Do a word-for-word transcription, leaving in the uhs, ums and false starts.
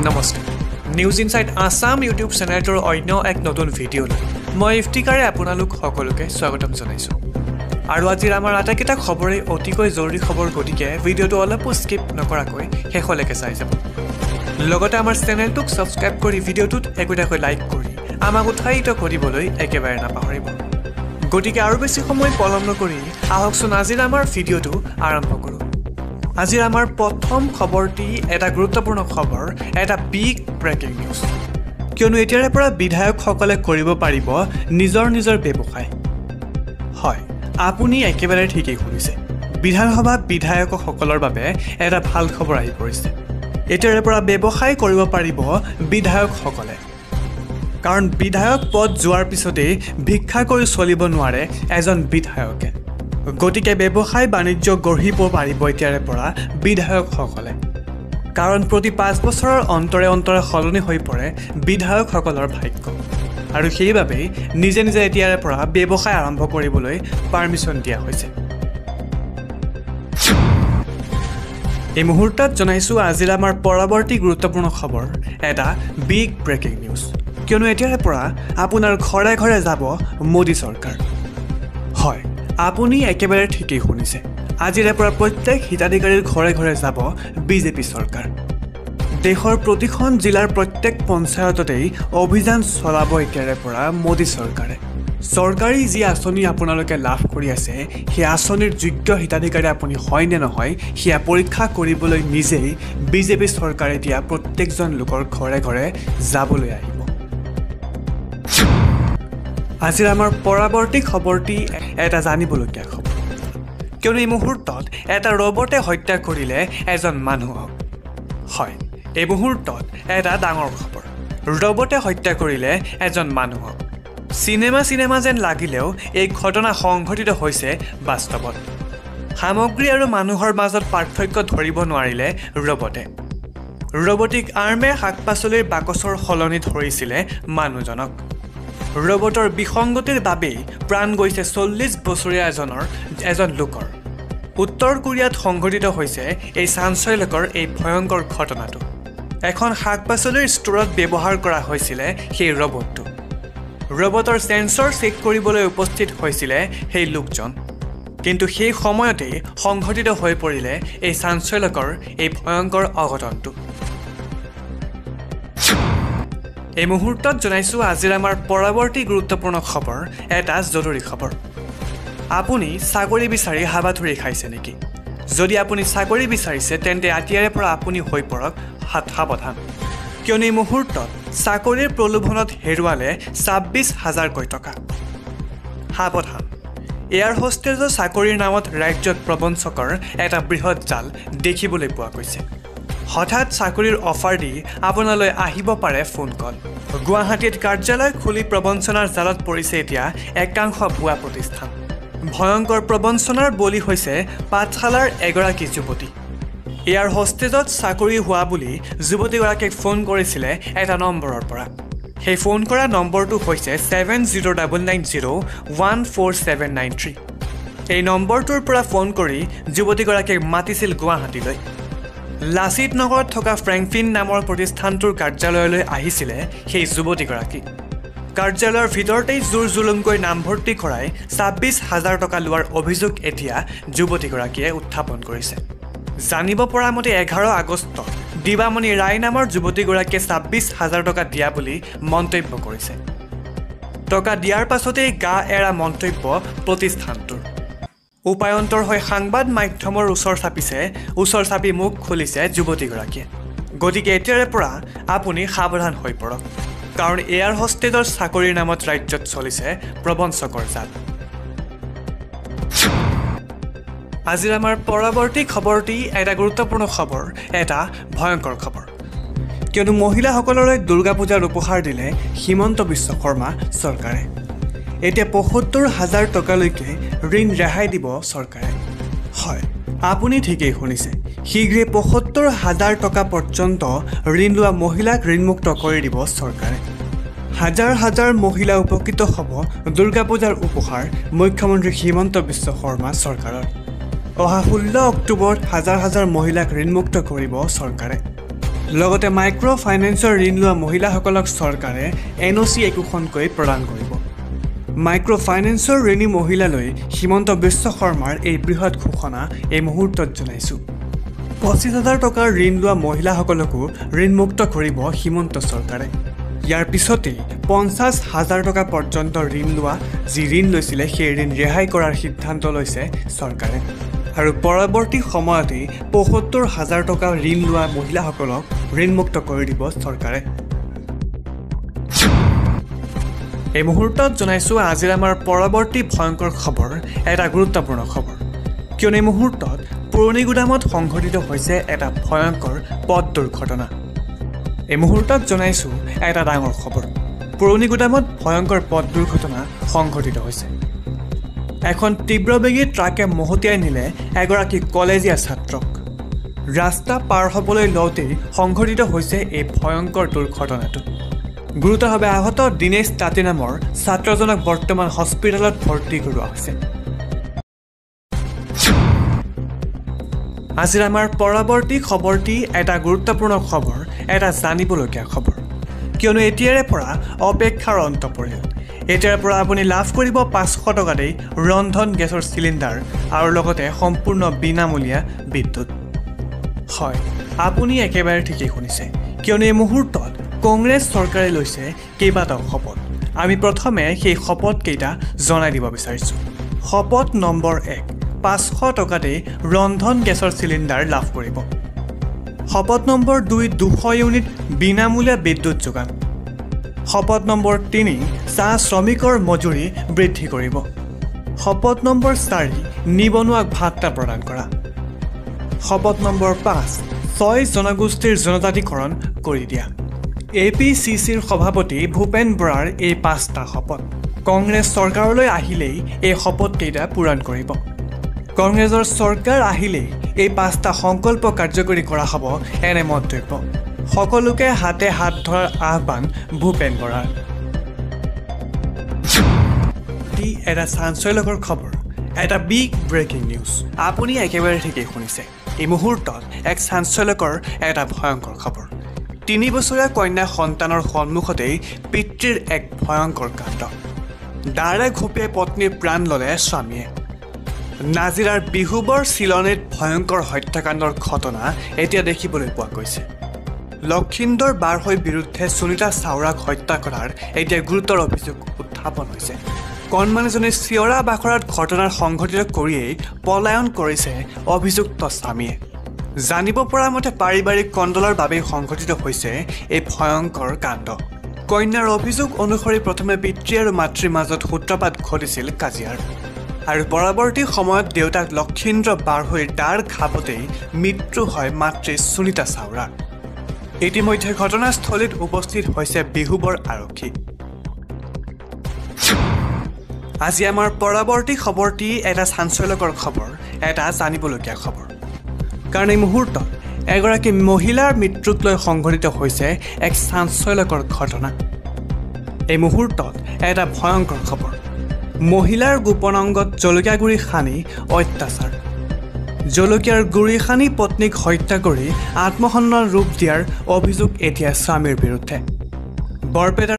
নমস্কাৰ news inside Assam YouTube চেনেলটোৰ অন্য এক নতুন ভিডিঅ'লৈ মই ইফতিকাৰে আপোনালোক সকলোকে স্বাগতম জনাইছো আৰু আজিৰ আমাৰ আটাইকেইটা খবৰে অতিকৈ জৰুৰী খবৰ গতিকে ভিডিঅ'টো অলপো স্কিপ নকৰাকৈ শেষলৈকে চাই যাব লগতে আমাৰ চেনেলটোক সাবস্ক্ৰাইব কৰি ভিডিঅ'টোত একোটাকৈ লাইক কৰি আমাক উৎসাহিত কৰিবলৈ একেবাৰে নাপাহৰিব গতিকে আৰু বেছি সময় পলম নকৰি আহকচোন আজিৰ আমাৰ ভিডিঅ'টো আৰম্ভ কৰোঁ আজিৰ আমাৰ প্ৰথম খবৰটি এটা গুৰুত্বপূৰ্ণ খবৰ এটা বিগ ব্ৰেকিং নিউজ কিয়নো এতিয়াৰে পৰা বিধায়কসকলে কৰিব পাৰিব নিজৰ নিজৰ ব্যৱসায় হয় আপুনি একেবাৰে ঠিকেই শুনিছে বিধানসভা বিধায়কসকলৰ বাবে এটা ভাল খবৰ আহি পৰিছে এতিয়াৰে পৰা ব্যৱসায় কৰিব পাৰিব বিধায়কসকলে কাৰণ বিধায়ক পদ যোৱাৰ পিছতে ভিক্ষা কৰি চলিব নোৱাৰে এজন বিধায়কে গতিকে ব্যৱসায় বাণিজ্য গঢ়িব পাৰিব এতিয়াৰে পৰা বিধায়কসকলে কাৰণ প্ৰতি পাঁচ বছৰৰ অন্তৰে অন্তৰে সলনি হৈ পৰে বিধায়কসকলৰ ভাগ্য আৰু সেইবাবে নিজে নিজে এতিয়াৰে পৰা ব্যৱসায় আৰম্ভ কৰিবলৈ পাৰমিশন দিয়া হৈছে এই মুহূৰ্তত জনাইছো আজিৰ আমাৰ পৰৱৰ্তী গুৰুত্বপূৰ্ণ খবৰ এটা বিগ ব্ৰেকিং নিউজ কিয়নো এতিয়াৰে পৰা আপোনাৰ ঘৰে ঘৰে যাব মোদী চৰকাৰ হয় আপুনি একেবাৰে ঠিকেই শুনিছে আজিৰে পৰা প্ৰত্যেক হিতাধিকাৰীৰ ঘৰে ঘৰে যাব বিজেপি চৰকাৰ দেশৰ প্ৰতিখন জিলাৰ প্ৰত্যেক পঞ্চায়ততেই অভিযান চলাব এতিয়াৰে পৰা মোদী চৰকাৰে চৰকাৰী যি আঁচনি আপোনালোকে লাভ কৰি আছে সেই আঁচনিৰ যোগ্য হিতাধিকাৰী আপুনি হয় নে নহয় সেয়া পৰীক্ষা কৰিবলৈ নিজেই বিজেপি চৰকাৰে দিয়া প্ৰত্যেকজন লোকৰ ঘৰে ঘৰে যাবলৈ আহিব আজিৰ আমাৰ পৰৱৰ্তী খবৰটি এটা জানিবলগীয়া খবৰ কিয়নো এই মুহূৰ্তত এটা ৰবটে হত্যা কৰিলে এজন মানুহক হয় এই মুহূৰ্তত এটা ডাঙৰ খবৰ ৰবটে হত্যা কৰিলে এজন মানুহক চিনেমা চিনেমা যেন লাগিলেও এই ঘটনা সংঘটিত হৈছে বাস্তৱত সামগ্ৰী আৰু মানুহৰ মাজত পাৰ্থক্য ধৰিব নোৱাৰিলে ৰবটে ৰবটিক আৰ্মে শাক পাচলিৰ বাকচৰ সলনি ধৰিছিলে মানুহজনক ৰবটৰ বিসংগতিৰ বাবেই প্ৰাণ গৈছে চল্লিছ বছৰীয়া এজনৰ এজন লোকৰ উত্তৰ কোৰিয়াত সংঘটিত হৈছে এই চাঞ্চল্যকৰ এই ভয়ংকৰ ঘটনাটো এখন শাক পাচলিৰ ষ্টৰত ব্যৱহাৰ কৰা হৈছিলে সেই ৰবটটো ৰবটৰ সেন্সৰ চেক কৰিবলৈ উপস্থিত হৈছিলে সেই লোকজন কিন্তু সেই সময়তেই সংঘটিত হৈ পৰিলে এই চাঞ্চল্যকৰ এই ভয়ংকৰ অঘটনটো এই মুহূৰ্তত জনাইছো আজিৰ আমাৰ পৰৱৰ্তী গুৰুত্বপূৰ্ণ খবৰ এটা জৰুৰী খবৰ আপুনি চাকৰি বিচাৰি হাবাথুৰি খাইছে নেকি যদি আপুনি চাকৰি বিচাৰিছে তেন্তে এতিয়াৰে পৰা আপুনি হৈ পৰক হাত সাৱধান কিয়নো এই মুহূৰ্তত চাকৰিৰ প্ৰলোভনত হেৰুৱালে ছাব্বিছ হাজাৰকৈ টকা সাৱধান এয়াৰ হোষ্টেজৰ চাকৰিৰ নামত ৰাজ্যত প্ৰবঞ্চকৰ এটা বৃহৎ জাল দেখিবলৈ পোৱা গৈছে হঠাৎ চাকৰিৰ অফাৰ দি আপোনালৈ আহিব পাৰে ফোন কল গুৱাহাটীত কাৰ্যালয় খুলি প্ৰবঞ্চনাৰ জালত পৰিছে এতিয়া একাংশ ভুৱা প্ৰতিষ্ঠান ভয়ংকৰ প্ৰবঞ্চনাৰ বলি হৈছে পাঠশালাৰ এগৰাকী যুৱতী এয়াৰ হোষ্টেজত চাকৰি হোৱা বুলি যুৱতীগৰাকীক ফোন কৰিছিলে এটা নম্বৰৰ পৰা সেই ফোন কৰা নম্বৰটো হৈছে seven zero' double nine zero' one four seven nine three এই নম্বৰটোৰ পৰা ফোন কৰি যুৱতীগৰাকীক মাতিছিল গুৱাহাটীলৈ লাচিত নগৰত থকা ফ্ৰেংকফিন নামৰ প্ৰতিষ্ঠানটোৰ কাৰ্যালয়লৈ আহিছিলে সেই যুৱতীগৰাকী কাৰ্যালয়ৰ ভিতৰতেই জোৰ জুলুমকৈ নামভৰ্তি কৰাই ছাব্বিছ হাজাৰ টকা লোৱাৰ অভিযোগ এতিয়া যুৱতীগৰাকীয়ে উত্থাপন কৰিছে জানিব পৰা মতে এঘাৰ আগষ্ট দিবামণি ৰায় নামৰ যুৱতীগৰাকীয়ে ছাব্বিছ হাজাৰ টকা দিয়া বুলি মন্তব্য কৰিছে টকা দিয়াৰ পাছতেই গা এৰা মন্তব্য প্ৰতিষ্ঠানটোৰ উপায়ন্তৰ হৈ সাংবাদ মাধ্যমৰ ওচৰ চাপিছে ওচৰ চাপি মুখ খুলিছে যুৱতীগৰাকীয়ে গতিকে এতিয়াৰে পৰা আপুনি সাৱধান হৈ পৰক কাৰণ এয়াৰ হোষ্টেজৰ চাকৰিৰ নামত ৰাজ্যত চলিছে প্ৰবঞ্চকৰ জাল আজিৰ আমাৰ পৰৱৰ্তী খবৰটি এটা গুৰুত্বপূৰ্ণ খবৰ এটা ভয়ংকৰ খবৰ কিয়নো মহিলাসকললৈ দুৰ্গা পূজাৰ উপহাৰ দিলে হিমন্ত বিশ্ব শৰ্মা চৰকাৰে এতিয়া পঁয়সত্তৰ হাজাৰ টকালৈকে ঋণ ৰেহাই দিব চৰকাৰে হয় আপুনি ঠিকেই শুনিছে শীঘ্ৰে পঁয়সত্তৰ হাজাৰ টকা পৰ্যন্ত ঋণ লোৱা মহিলাক ঋণমুক্ত কৰি দিব চৰকাৰে হাজাৰ হাজাৰ মহিলা উপকৃত হ'ব দুৰ্গা পূজাৰ উপহাৰ মুখ্যমন্ত্ৰী হিমন্ত বিশ্ব শৰ্মা চৰকাৰৰ অহা ষোল্ল অক্টোবৰত হাজাৰ হাজাৰ মহিলাক ঋণমুক্ত কৰিব চৰকাৰে লগতে মাইক্ৰ ফাইনেন্সৰ ঋণ লোৱা মহিলাসকলক চৰকাৰে এন অ' চি একোখনকৈ প্ৰদান কৰিব। মাইক্ৰ ফাইনেন্সৰ ঋণী মহিলালৈ হিমন্ত বিশ্ব শৰ্মাৰ এই বৃহৎ ঘোষণা এই মুহূৰ্তত জনাইছোঁ। পঁচিছ হাজাৰ টকাৰ ঋণ লোৱা মহিলাসকলকো ঋণমুক্ত কৰিব হিমন্ত চৰকাৰে। ইয়াৰ পিছতেই পঞ্চাছ হাজাৰ টকা পৰ্যন্ত ঋণ লোৱা যি ঋণ লৈছিলে সেই ঋণ ৰেহাই কৰাৰ সিদ্ধান্ত লৈছে চৰকাৰে। আৰু পৰৱৰ্তী সময়তেই পঁয়সত্তৰ হাজাৰ টকা ঋণ লোৱা মহিলাসকলক ঋণমুক্ত কৰি দিব চৰকাৰে। এই মুহূৰ্তত জনাইছোঁ আজিৰ আমাৰ পৰৱৰ্তী ভয়ংকৰ খবৰ, এটা গুৰুত্বপূৰ্ণ খবৰ। কিয়নো এই মুহূৰ্তত পুৰণি গুদামত সংঘটিত হৈছে এটা ভয়ংকৰ পথ দুৰ্ঘটনা। এই মুহূৰ্তত জনাইছোঁ এটা ডাঙৰ খবৰ। পুৰণি গুদামত ভয়ংকৰ পথ দুৰ্ঘটনা সংঘটিত হৈছে। এখন তীব্ৰবেগী ট্ৰাকে মহতিয়াই নিলে এগৰাকী কলেজীয়া ছাত্ৰক। ৰাস্তা পাৰ হ'বলৈ লওঁতেই সংঘটিত হৈছে এই ভয়ংকৰ দুৰ্ঘটনাটো। গুৰুতৰভাৱে আহত দিনেশ তাঁতী নামৰ ছাত্ৰজনক বৰ্তমান হস্পিটেলত ভৰ্তি কৰোৱা হৈছে। আজিৰ আমাৰ পৰৱৰ্তী খবৰটি এটা গুৰুত্বপূৰ্ণ খবৰ, এটা জানিবলগীয়া খবৰ। কিয়নো এতিয়াৰে পৰা অপেক্ষাৰ অন্ত পৰিল। এতিয়াৰ পৰা আপুনি লাভ কৰিব পাঁচশ টকাতেই ৰন্ধন গেছৰ চিলিণ্ডাৰ আৰু লগতে সম্পূৰ্ণ বিনামূলীয়া বিদ্যুৎ। হয়, আপুনি একেবাৰে ঠিকেই শুনিছে। কিয়নো এই মুহূৰ্তত কংগ্ৰেছ চৰকাৰে লৈছে কেইবাটাও শপত। আমি প্ৰথমে সেই শপতকেইটা জনাই দিব বিচাৰিছোঁ। শপত নম্বৰ এক, পাঁচশ টকাতেই ৰন্ধন গেছৰ চিলিণ্ডাৰ লাভ কৰিব। শপত নম্বৰ দুই, দুশ ইউনিট বিনামূলীয়া বিদ্যুৎ যোগান। শপত নম্বৰ তিনি, চাহ শ্ৰমিকৰ মজুৰি বৃদ্ধি কৰিব। শপত নম্বৰ চাৰি, নিবনুৱাক ভাত্তা প্ৰদান কৰা। শপত নম্বৰ পাঁচ, ছয় জনগোষ্ঠীৰ জনজাতিকৰণ কৰি দিয়া। এ পি চি চিৰ সভাপতি ভূপেন বৰাৰ এই পাঁচটা শপত কংগ্ৰেছ চৰকাৰলৈ আহিলেই এই শপতকেইটা পূৰণ কৰিব। কংগ্ৰেছৰ চৰকাৰ আহিলেই এই পাঁচটা সংকল্প কাৰ্যকৰী কৰা হ'ব এনে মন্তব্য। সকলোকে হাতে হাত ধৰাৰ আহ্বান ভূপেন বৰাৰ। এটা চাঞ্চল্যকৰ খবৰ, এটা বিগ ব্ৰেকিং নিউজ। আপুনি একেবাৰে ঠিকেই শুনিছে। এই মুহূৰ্তত এক চাঞ্চল্যকৰ এটা ভয়ংকৰ খবৰ। তিনি বছৰীয়া কন্যা সন্তানৰ সন্মুখতেই পিতৃৰ এক ভয়ংকৰ কাণ্ড। দাৰে ঘপিয়াই পত্নীৰ প্ৰাণ ল'লে স্বামীয়ে। নাজিৰাৰ বিহুবৰ চিলনীত ভয়ংকৰ হত্যাকাণ্ডৰ ঘটনা এতিয়া দেখিবলৈ পোৱা গৈছে। লক্ষিন্দৰ বাৰহৈৰ বিৰুদ্ধে সুনীতা চাওৰাক হত্যা কৰাৰ এতিয়া গুৰুতৰ অভিযোগ উত্থাপন হৈছে। কণমানিজনী চিঞৰা বাখৰাত ঘটনাৰ সংঘটিত কৰিয়েই পলায়ন কৰিছে অভিযুক্ত স্বামীয়ে। জানিব পৰা মতে পাৰিবাৰিক কণ্ডলৰ বাবেই সংঘটিত হৈছে এই ভয়ংকৰ কাণ্ড। কন্যাৰ অভিযোগ অনুসৰি প্ৰথমে পিতৃ আৰু মাতৃৰ মাজত সূত্ৰপাত ঘটিছিল কাজিয়াৰ, আৰু পৰৱৰ্তী সময়ত দেউতাক লক্ষিন্দ্ৰ বাৰহৈৰ দাৰ ঘাপতেই মৃত্যু হয় মাতৃ সুনীতা চাওৰাৰ। ইতিমধ্যে ঘটনাস্থলীত উপস্থিত হৈছে বিহুবৰ আৰক্ষী। আজি আমাৰ পৰৱৰ্তী খবৰটি এটা চাঞ্চল্যকৰ খবৰ, এটা জানিবলগীয়া খবৰ। কাৰণ এই মুহূৰ্তত এগৰাকী মহিলাৰ মৃত্যুক লৈ সংঘটিত হৈছে এক চাঞ্চল্যকৰ ঘটনা। এই মুহূৰ্তত এটা ভয়ংকৰ খবৰ। মহিলাৰ গোপন অংগত জলকীয়া গুড়ি সানি অত্যাচাৰ। জলকীয়াৰ গুড়ি সানি পত্নীক হত্যা কৰি আত্মসন্মান ৰূপ দিয়াৰ অভিযোগ এতিয়া স্বামীৰ বিৰুদ্ধে। বৰপেটাৰ